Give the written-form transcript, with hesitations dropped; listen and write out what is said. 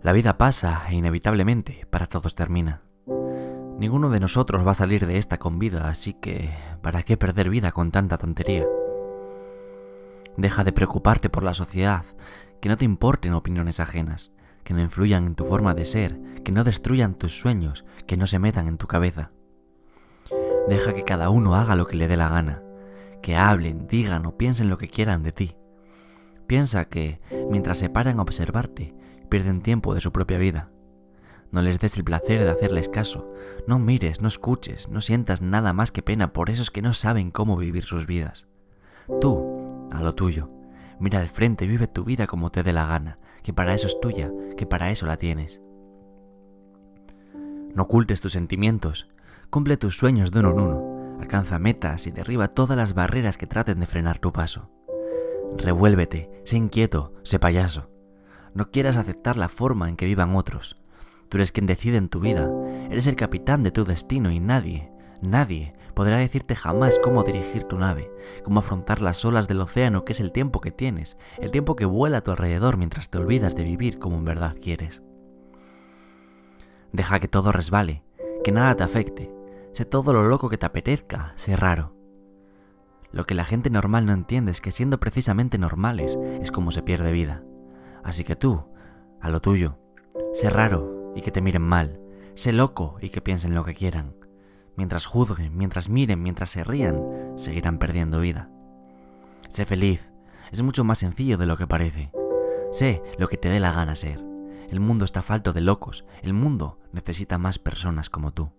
La vida pasa e inevitablemente para todos termina. Ninguno de nosotros va a salir de esta con vida, así que ¿para qué perder vida con tanta tontería? Deja de preocuparte por la sociedad, que no te importen opiniones ajenas, que no influyan en tu forma de ser, que no destruyan tus sueños, que no se metan en tu cabeza. Deja que cada uno haga lo que le dé la gana, que hablen, digan o piensen lo que quieran de ti. Piensa que, mientras se paran a observarte, pierden tiempo de su propia vida. No les des el placer de hacerles caso, no mires, no escuches, no sientas nada más que pena por esos que no saben cómo vivir sus vidas. Tú, a lo tuyo, mira al frente y vive tu vida como te dé la gana, que para eso es tuya, que para eso la tienes. No ocultes tus sentimientos, cumple tus sueños de uno en uno, alcanza metas y derriba todas las barreras que traten de frenar tu paso. Revuélvete, sé inquieto, sé payaso. No quieras aceptar la forma en que vivan otros. Tú eres quien decide en tu vida, eres el capitán de tu destino y nadie podrá decirte jamás cómo dirigir tu nave, cómo afrontar las olas del océano, que es el tiempo que tienes, el tiempo que vuela a tu alrededor mientras te olvidas de vivir como en verdad quieres. Deja que todo resbale, que nada te afecte, sé todo lo loco que te apetezca, sé raro. Lo que la gente normal no entiende es que siendo precisamente normales es como se pierde vida. Así que tú, a lo tuyo, sé raro y que te miren mal, sé loco y que piensen lo que quieran. Mientras juzguen, mientras miren, mientras se rían, seguirán perdiendo vida. Sé feliz, es mucho más sencillo de lo que parece. Sé lo que te dé la gana ser. El mundo está falto de locos, el mundo necesita más personas como tú.